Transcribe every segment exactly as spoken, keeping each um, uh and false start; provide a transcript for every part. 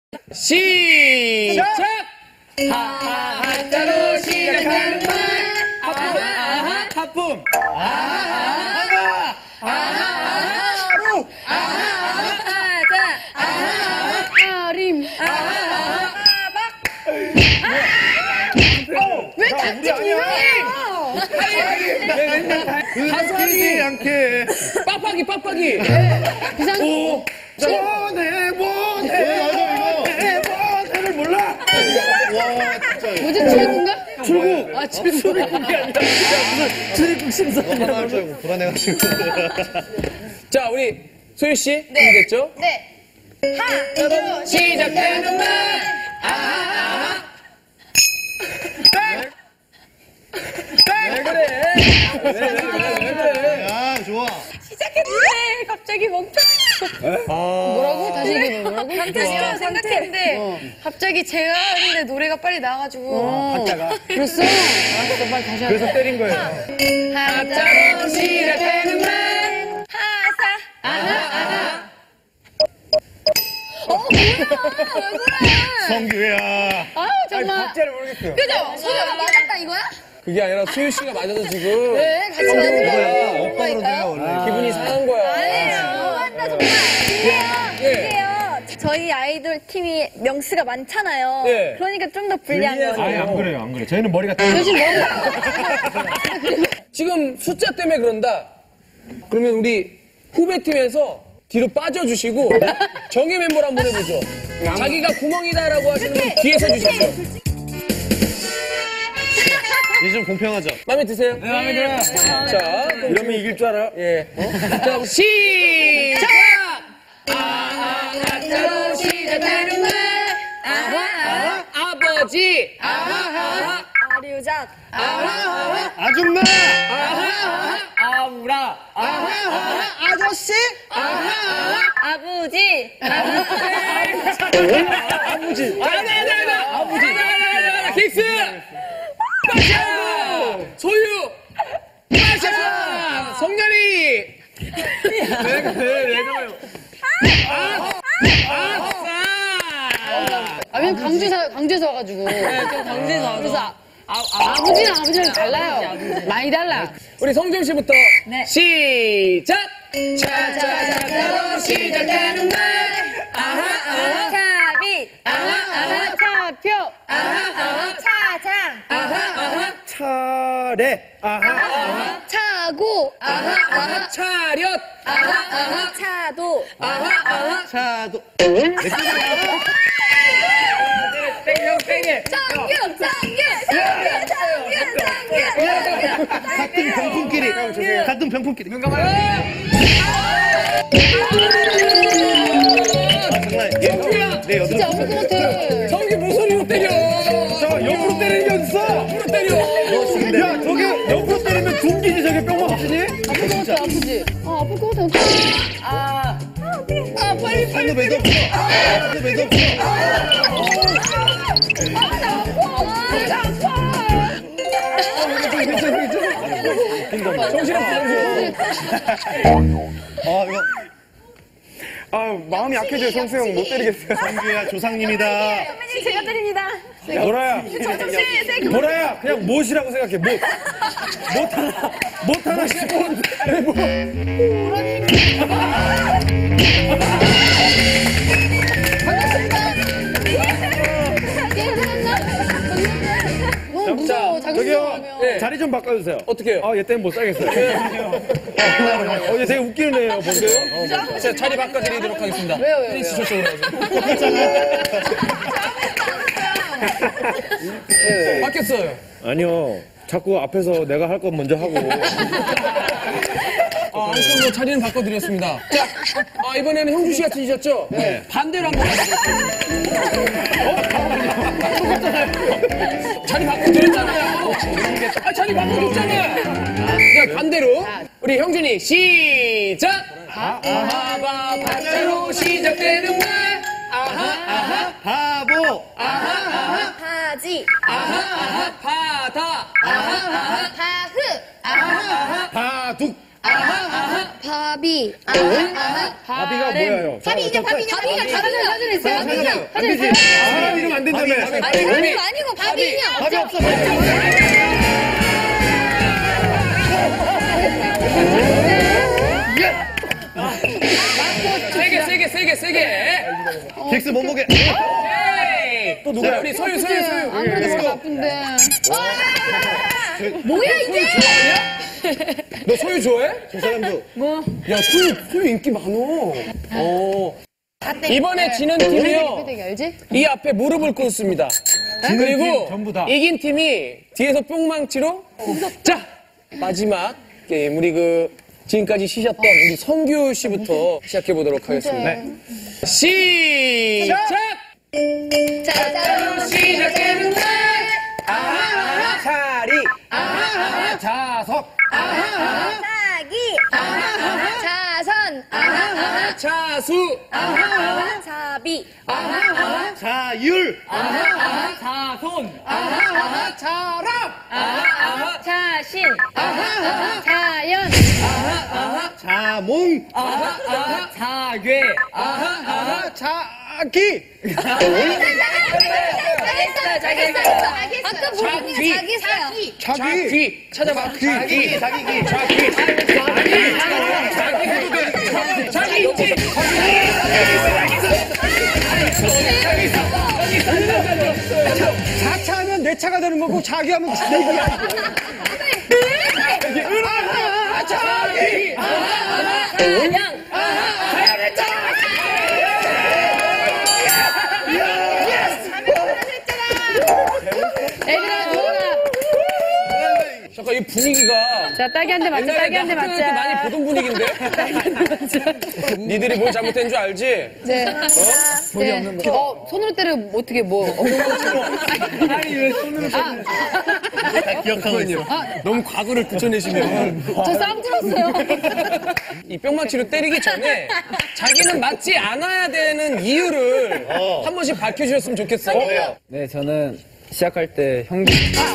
시작! 하하 한자로 시작하는 말 아하 하품 아하 아하 하루 아하 하자 아하 아림 아하 왜 갑자기 하지 않게 빡빡이 빡빡이 비상 원해 원해 원해를 몰라. 와 진짜 요즘 출근가? 출국 아 출근이 아니라 무슨 출입국 심사냐. 불안해가지고. 자 우리 소유 씨 네. 준비됐죠? 네. 하! 시작되는 말 아하 왜 그래? 왜 그래? 왜 그래? 야 좋아. 시작했는데 갑자기 멈춰. 뭐라고? 다시 얘기해 뭐라고? 강태스가 생각했는데 갑자기 제가 하는데 노래가 빨리 나와가지고. 박자가. 그랬어? 알았어 빨리 다시 하자. 그래서 때린 거예요. 한자로 시작되는 말 하사. 아하 아하 어 뭐야? 왜 그래? 성규야. 아 정말. 박자를 모르겠어요. 그죠? 소리가 맞았다 이거야? 그게 아니라 소유 씨가 맞아서 지금 네, 같이 맞은 거예요. 엇박으로 내가 원래. 기분이 상한 거야. 아니에요. 맞나 정말. 예. 이게요. 이게요. 저희 아이돌 팀이 명수가 많잖아요. 예. 그러니까 좀 더 불리한 거예요. 아니 안 그래요 안 그래요. 저희는 머리가 요즘 머리 지금 숫자 때문에 그런다. 그러면 우리 후배팀에서 뒤로 빠져주시고 정예 멤버를 한번 해보죠. 자기가 구멍이다라고 하시는 분 뒤에서 주십시오. 이제 좀 공평하죠. 마음에 드세요? 네 마음에 들어요. 자, 이러면 이길 줄 알아요? 예. 자, 시작! 아하, 한자로 시작하는 말. 아하, 아하, 아버지. 아하, 아하, 아류작. 아하, 아줌마. 아하, 아우라. 아하, 아하, 아저씨. 아하, 아버지. 아버지. 아네, 네, 네. 아버지. 킥스. 빠샤! 소유. 빠샤! 성렬이. 내가 왜 내가 아! 아싸! 아 왜냐면 강주에서 강주에서 와가지고. 좀 강제서. 그래서 아, 아, 아버지랑 아버지랑 달라요. 많이 달라. 우리 성준 씨부터 네. 시작. 차차차차로 시작하는 말. 아하 아하 차비. 아하 아하 차표. 아하 차장. 아하 차례. 아하. 차고. 아하 아하 차렷. 아하 아하 차도. 아하 아하 차도. 땡겨 땡겨. 짱규. 짱규. 짱규. 짱규. 짱규. 같은 병풍끼리. 같은 병풍끼리. 잠깐만. 정말 얘. 내 여덟. 진짜 어릴 것 같아. 성기 무소리로 때려. 저 옆으로 때리는 게 어딨어? 옆으로 때려. 야 저게 옆으로 때리면 둥기지 저게 뿅 맞히니? 아플 것 같아 아프지? 아 아플 것 같아 어떡해. 아. 아 빨리 빨리. 손도 매도 없어. 손도 매도 없어. 아나 아파. 나 아파. 정신없어. 아 이거. 아 마음이 약해져요. 성수 형 못 때리겠어요. 성규야 조상님이다. 선배님 제가 드립니다. 보라야, 저좀 세, 세게. 보라야, 그냥 못이라고 생각해. 못, 못 하나, 못 하나 싶었는데. 너무 무서워. 자기 저기요, 생각하면. 네. 자리 좀 바꿔주세요. 어떻게요? 아, 얘 때문에 못 살겠어요. 어, 얘 되게 웃기는 애예요, 보세요. 제가 자리 바꿔드리도록 하겠습니다. 왜요 왜요 프린스 왜요? 저쪽으로 가세요. 바뀌었어요. 아니요, 자꾸 앞에서 내가 할 건 먼저 하고. 아, 아무튼 뭐 자리는 바꿔드렸습니다. 자, 아, 이번에는 형주 씨가 치셨죠? 네. 반대로 한번 가보겠습니다. 어? 자리 바꿔드렸잖아요. 아, 자리 바꿔줬잖아요. 자, 반대로. 우리 형준이 시작! 아하바 반대로 시작되는 말. 아하, 아하, 바보. 아하, 아하, 바지. 아하, 아하, 바다. 아하, 아하, 바흐. 아하, 아하, 바둑. 아하, 아하, 바비. 아하, 아하, 바비가 뭐야요? 밥이 인형, 밥이 인형, 밥이 인형, 사진, 사진 있어요. 밥이 인형, 사진 있어요. 사람 이름 안 된다며. 아니, 밥이 아니고 밥이 인형. 밥이 없어. 밥이 세게, 세게, 세게, 세게. 빅스 몸무게. 또 누구야? 자, 우리 소유, 소유, 소유. 안 그래도 머리가 아픈데. 뭐야, 이게? 너 소유 좋아해? 저 사람도. 뭐. 야, 소유, 소유 인기 많어. 어. 이번에 지는 팀이요. 되게 알지? 이 앞에 무릎을 꿇습니다. 그리고 전부 다. 이긴 팀이 뒤에서 뿅망치로 자 마지막 게임 우리 그 지금까지 쉬셨던 우리 성규 씨부터 시작해 보도록 하겠습니다. 시작! 자, 시작되는 날 차리. 자석 자기, 자선, 자수 자비, 자율. 자손 자랑 자신, 자연, 자몽. 자괴 자기. 자기했어요, 자기했어요. 아까 보니까 자기했어요. 자귀 찾아봐 자귀 자기기. 자귀 자귀 해도 돼 자귀 있지 자차 하면 내 차가 되는 거고 자기 하면 내 기야. 자귀 그냥 애들아, 누워라. 잠깐 이 분위기가 자, 딸기 한 대 맞자, 딸기 한 대 학교 다닐 때 많이 맞자. 보던 분위기인데 니들이 뭘 잘못된 줄 알지? 네. 네. 어, 손으로 때리면 어떻게 뭐. 아니 왜 손으로 때리는 다 기억하고 있어. 너무 과거를 붙여내시면 저 싸움 들었어요. 이 뿅망치로 때리기 전에 자기는 맞지 않아야 되는 이유를 한 번씩 밝혀주셨으면 좋겠어요. 네, 저는 시작할 때 형님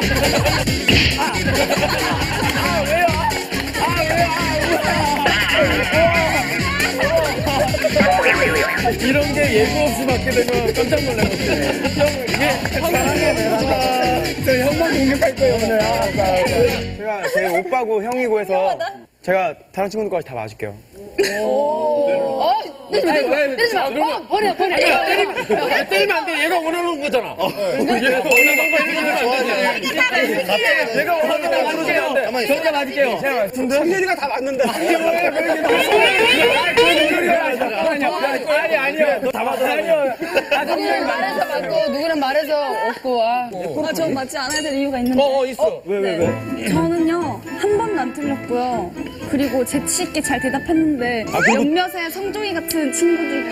이런 게 예고 없이 받게 되면 깜짝 놀라거든요. 형 이게 사랑해 내가. 저 형만 공격할 거예요 오늘. 제가 제 오빠고 형이고 해서 제가 다른 친구들까지 다 맞을게요. 어, 때리지 마, 때리지 마. 어, 버려, 버려. 야, 때리면 안 돼. 얘가 원하는 거잖아. 얘가 원하는 거 해주면 안 돼. 내가 원하는 거 맞을게요. 가만히 있어. 제가 맞을게요. 성렬이가 다 맞는다. 아니 아니야. 너 다 맞아. 아니야. 누구랑 말해서 맞고, 누구랑 말해서 없고, 아. 아, 전 맞지 않아야 될 이유가 있는데. 어, 어, 있어. 왜 왜 왜? 저는요, 한 번도 안 틀렸고요. 그리고 재치 있게 잘 대답했는데, 몇몇의 성종이 같은 친구들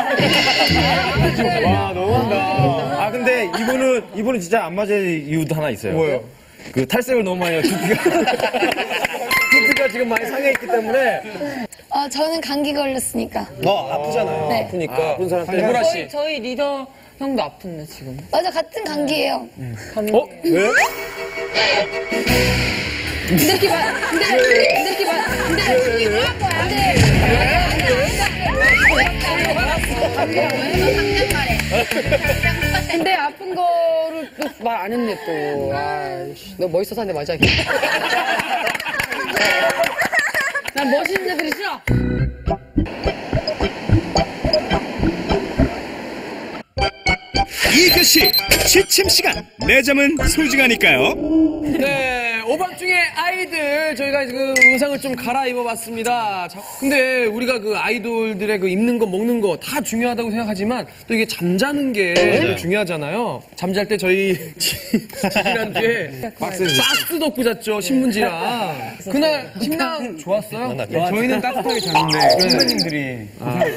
때문에. 와 너무한다. 아 근데 이분은 이분은 진짜 안 맞을 이유도 하나 있어요. 뭐예요? 그 탈색을 너무 많이 해요. 두피가 두피가 지금 많이 상해 있기 때문에. 어, 저는 감기 걸렸으니까. 어 아프잖아요. 네. 아프니까. 아픈 사람 때문에. 대구라 씨. 저희 리더 형도 아픈데, 지금. 맞아, 같은 감기예요. 어 왜? 근데 이렇게 봐. 근데, 근데 이렇게 봐. 근데, 이게 뭐할 거야? 근데. 근데 아픈 거를 또 말 안 했네, 또. 아이씨, 너 멋있어서 한 대 맞아. 난 멋있는 애들이 싫어. 이교시 취침 시간. 내 점은 소중하니까요. 네, 오밤중에 아이들 저희가 그 의상을 좀 갈아입어봤습니다. 자, 근데 우리가 그 아이돌들의 그 입는 거 먹는 거 다 중요하다고 생각하지만 또 이게 잠자는 게 되게 중요하잖아요. 잠잘 때 저희 지진한테 박스 박스 덮고 잤죠, 신문지랑. 그날 식량 좋았어요? 저희는 따뜻하게 잤는데 선배님들이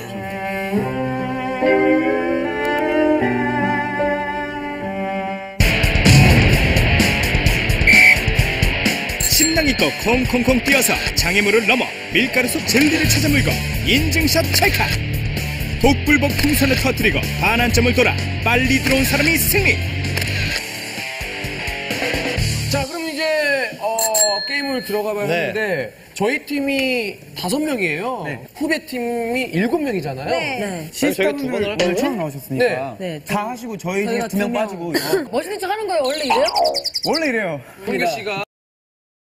신랑이껏 콩콩콩 뛰어서 장애물을 넘어 밀가루 속 젤리를 찾아 물고 인증샷 찰칵. 복불복 풍선을 터뜨리고 반환점을 돌아 빨리 들어온 사람이 승리. 자, 그럼 이제 어, 게임을 들어가봐야 네. 하는데 저희 팀이 다섯 명이에요. 후배 팀이 일곱 명이잖아요. 네. 시스타분들 오늘 처음 나오셨으니까 네. 다 하시고 저희 중에 저희가 두 명 두 명. 빠지고 이거. 멋있는 척 하는 거예요? 원래 이래요? 원래 이래요. 형규 씨가